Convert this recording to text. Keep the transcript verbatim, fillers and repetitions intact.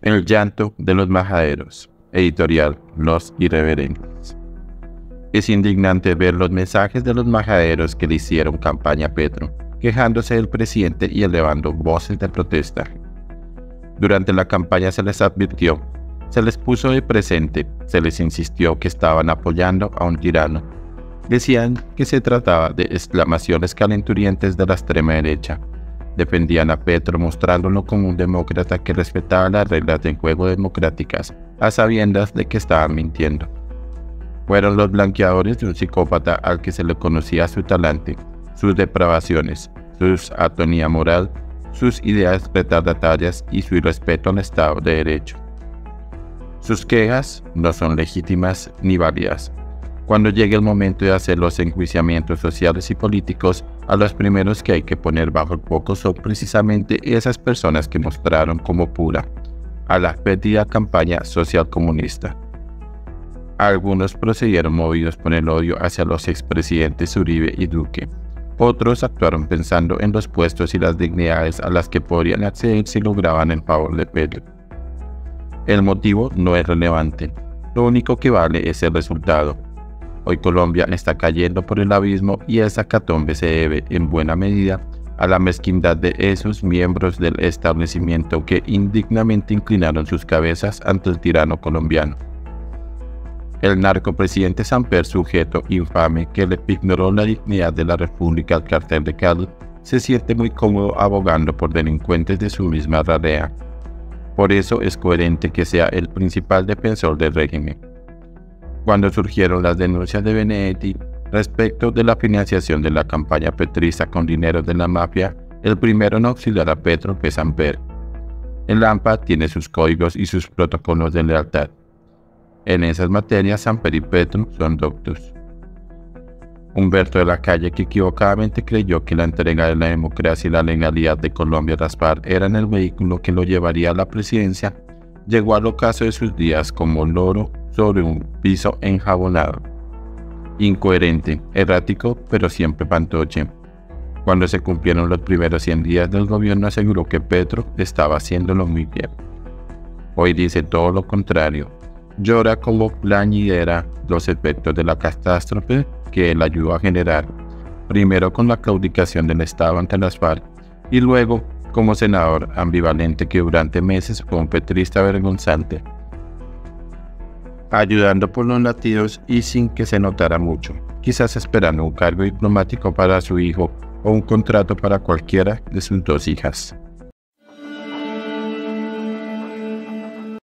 El llanto de los majaderos. Editorial Los Irreverentes. Es indignante ver los mensajes de los majaderos que le hicieron campaña a Petro, quejándose del presidente y elevando voces de protesta. Durante la campaña se les advirtió, se les puso de presente, se les insistió que estaban apoyando a un tirano. Decían que se trataba de exclamaciones calenturientas de la extrema derecha. Defendían a Petro mostrándolo como un demócrata que respetaba las reglas del juego democráticas, a sabiendas de que estaban mintiendo. Fueron los blanqueadores de un psicópata al que se le conocía su talante, sus depravaciones, su atonía moral, sus ideas retardatarias y su irrespeto al Estado de Derecho. Sus quejas no son legítimas ni válidas. Cuando llegue el momento de hacer los enjuiciamientos sociales y políticos, a los primeros que hay que poner bajo el foco son precisamente esas personas que mostraron como pura a la pétrea campaña social comunista. Algunos procedieron movidos por el odio hacia los expresidentes Uribe y Duque. Otros actuaron pensando en los puestos y las dignidades a las que podrían acceder si lograban el favor de Petro. El motivo no es relevante, lo único que vale es el resultado. Hoy Colombia está cayendo por el abismo y esa hecatombe se debe, en buena medida, a la mezquindad de esos miembros del establecimiento que indignamente inclinaron sus cabezas ante el tirano colombiano. El narcopresidente Samper, sujeto infame que le ignoró la dignidad de la República al cartel de Cali, se siente muy cómodo abogando por delincuentes de su misma ralea. Por eso es coherente que sea el principal defensor del régimen. Cuando surgieron las denuncias de Benedetti respecto de la financiación de la campaña petrista con dinero de la mafia, el primero en auxiliar a Petro fue Samper. El AMPA tiene sus códigos y sus protocolos de lealtad. En esas materias, Samper y Petro son doctos. Humberto de la Calle, que equivocadamente creyó que la entrega de la democracia y la legalidad de Colombia a las FARC eran el vehículo que lo llevaría a la presidencia, llegó al ocaso de sus días como loro sobre un piso enjabonado. Incoherente, errático, pero siempre fantoche. Cuando se cumplieron los primeros cien días del gobierno aseguró que Petro estaba haciéndolo muy bien. Hoy dice todo lo contrario. Llora como plañidera los efectos de la catástrofe que él ayudó a generar, primero con la claudicación del Estado ante las FARC y luego como senador ambivalente que durante meses fue un petrista vergonzante, ayudando por los latidos y sin que se notara mucho, quizás esperando un cargo diplomático para su hijo o un contrato para cualquiera de sus dos hijas.